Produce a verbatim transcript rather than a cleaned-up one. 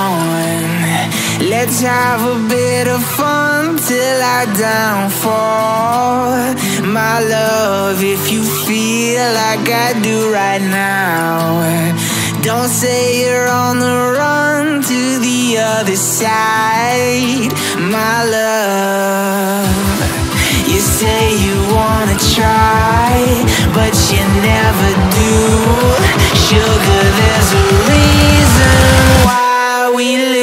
on. Let's have a bit of fun till I downfall. My love, if you feel like I do right now, don't say you're on the run to the other side. My love, you say you wanna try, but you never do. Sugar, there's a reason why we live.